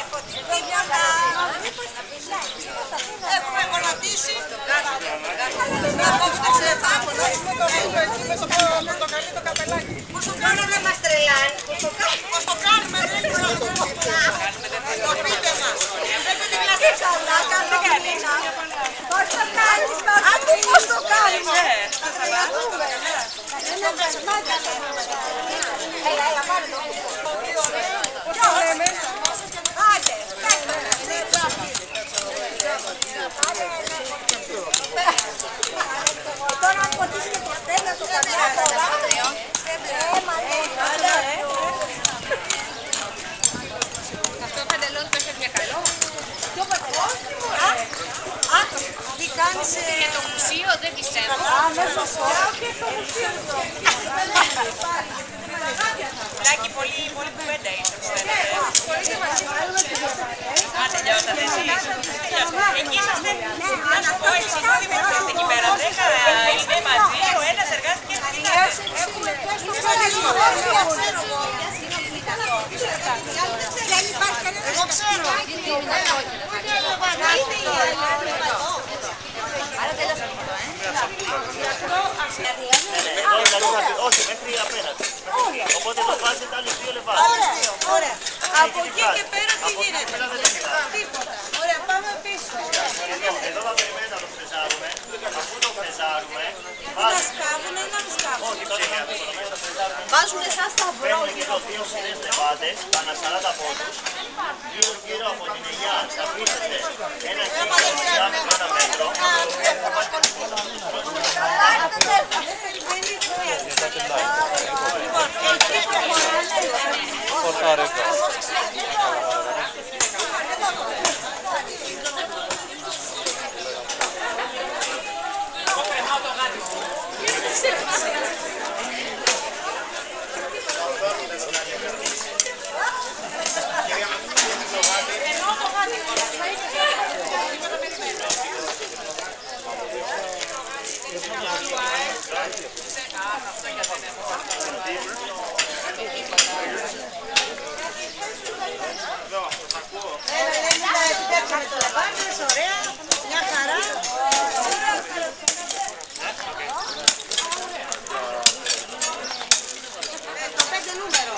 Έχουμε γονατίσει. Να κόψετε πάνω, να έχουμε το φίλο εκεί με το καλή το καπελάκι. Πώς το κάνω να μας τρελάνε, Πώς το κάνουμε, δεν ξέρω. Το πείτε μας. πρέπει την κλασικά όλα, κάνω κανένα. Πώς το κάνεις, Μαρκή, πώς το κάνεις. Θα τρελαθούμε. Είναι πεσμάτα. Έλα, πάρε το. Ποιο λέμε. Άντε, τώρα αν ποτίσει και το στέλνω το καμιάτο. Αυτό παντελόν το έφευγε καλό. Ποιο παντελόν? Τι κάνεις? Και το μουσείο δεν πιστεύω. Μέσα φορά και το μουσείο. Λάκη, πολύ κουβέντα είναι. Α, τελειώσατε εσείς. Εκεί είσαστε. Να σου πω, εσείς όλοι που είστε εκεί πέρα, 10 είναι μαζί, ο ένας εργάστηκε στην Εγώ ξέρω. Όχι, μέχρι απέναντι. Οπότε το βάζετε άλλες 2 λεβάδες. Ωραία. Από εκεί και πέρα τι γίνεται. Τίποτα. Ωραία, πάμε πίσω. Εδώ θα περιμένουμε να το φρεζάρουμε. Αφού το φρεζάρουμε, Να σκάβουν ή να μην σκάβουν. όχι ψήνια, το φρεζάρουμε. Βάζουν εσάς τα Παίρνουμε και εδώ 2 σειρές λεβάδες, ανά 40 πόντους. Γύρω από την ελιά θα αφήσετε ένα χιλιόμετρο διάμετρο 1 μέτρο. Ωραία, μια χαρά. Το 5 νούμερο.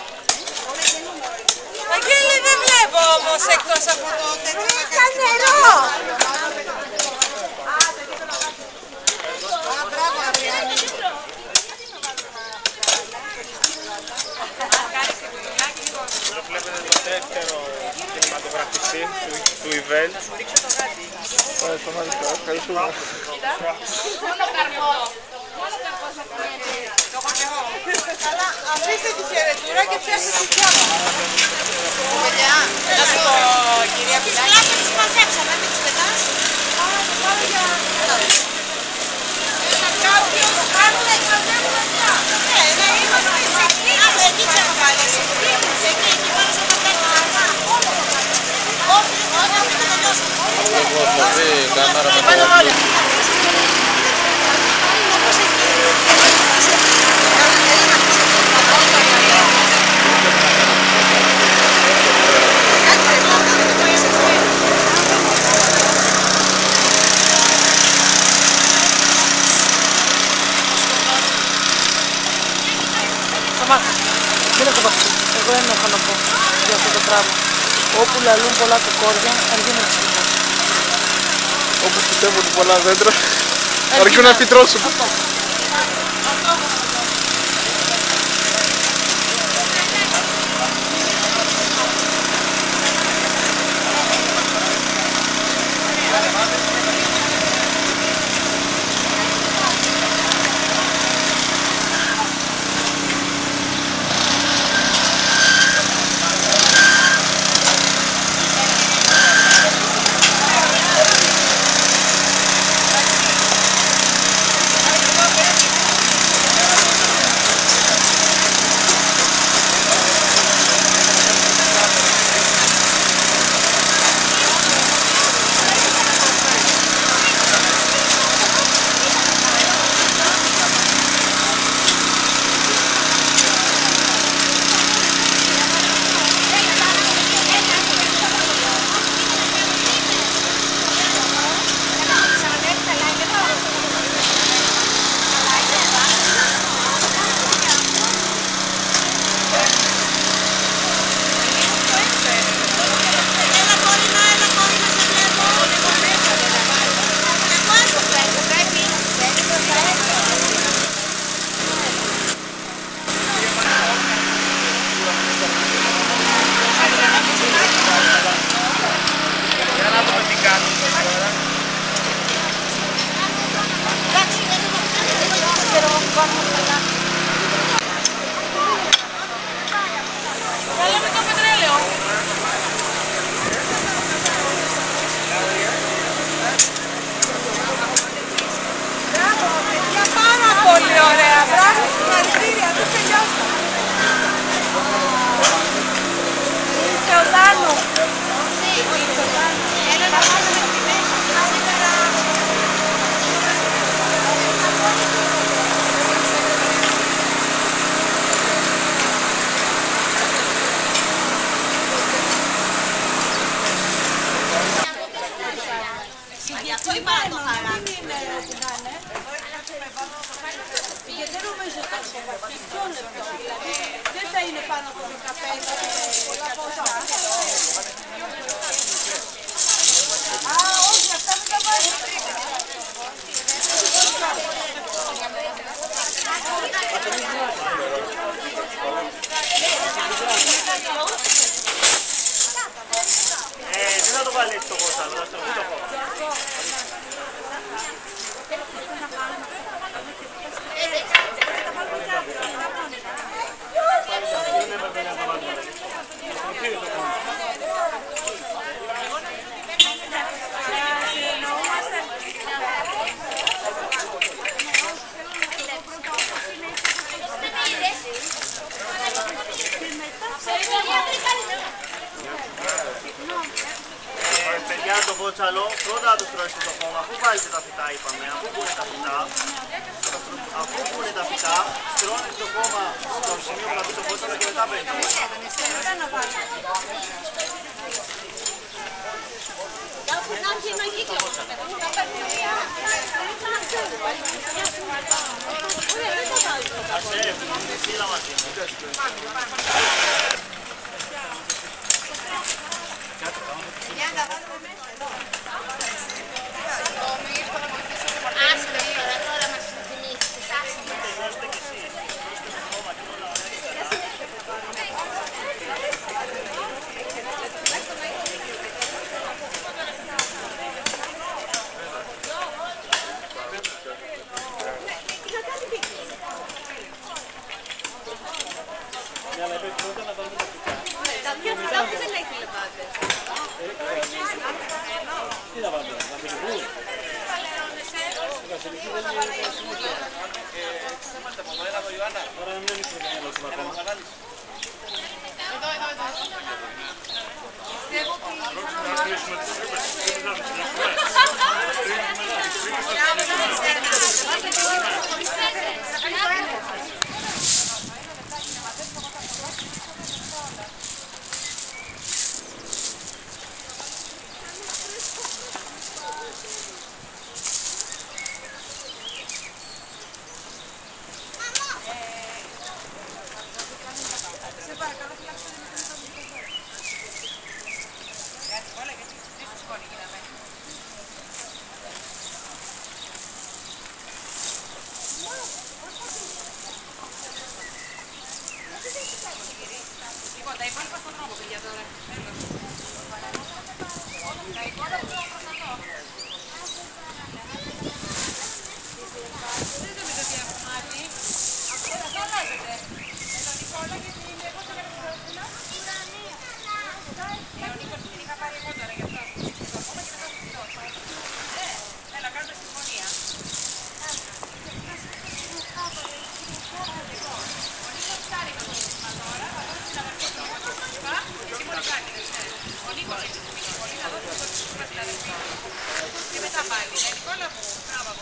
Αγγέλη, δεν βλέπω όμως εκτός από το τέτοιο. Είχα νερό. Μπράβο, Αδριάννη. Βλέπετε το δεύτερο κινηματογραφιστή του event. Ευχαριστούμε. Μόνο καρμό. Μόνο καρμό θα πάρει. Το έχω και εγώ. Αλλά αφήστε τη χαιρετούρα και πιάστε τη πιάμα. Παιδιά, να σου πω, κυρία Πιλάκη. Πλάκα τις μαζέψαμε, μην τις πετάς. Πάμε για... Κάποιος κάνουμε, μαζεύουμε πια. Ναι, να είμαστε σε κλίνες. Εκεί ξέρω πάλι, σε κλίνες. Εκεί πάνω στο καπέλι. Όχι, όχι, μην το τελειώσουμε. Πάνω όλα. Εγώ δεν έχω να πω για αυτό το πράγμα. Όπου λαλούν πολλά κοκόρια, αργεί να ψηφίσουν. Όπου πιστεύουν πολλά δέντρα, αρκούν να φυτρώσουν. πάλι έτσι το κότσαλο, θα στρωθεί το κόμμα. Παιδιά το κότσαλο, πρώτα θα τους τρώσετε το κόμμα, αφού βάλετε τα φυτά είπαμε, αφού πούνε τα φυτά, στρώνετε το κόμμα στο σημείο που θα πει το κότσαλο και μετά παίρνει το κότσαλο. Σίλα μαζί. Τι θα βάλετε, βασιλικού. Βασιλικού δεν είναι βασιλικού. Τώρα δεν είναι μικρό ακόμα. Λοιπόν, τα υπόλοιπα στον δρόμο, παιδιά, τώρα. Τα υπόλοιπα στον δρόμο. Δεν το 믿어, τι έχω μάθει. Αυτό δεν αλλάζεται. Με τον Νικόλα και την εγώ το έκανα στην Ρωσίλα. Ο Νίκος την είχα πάρει εγώ τώρα γι' αυτό. Το ακόμα και μετά το φτιάξω. Έλα, κάνουμε συμφωνία. Ο Νίκος ψάρει το σύστημα τώρα, θα δώσει την αδερφή του και εσύ μπορεί κάτι. Ο Νίκος έχει την Νικόλη, θα δώσει το σύστημα στην αδερφή του. Και μετά πάλι. Νικόλα μου, μπράβο.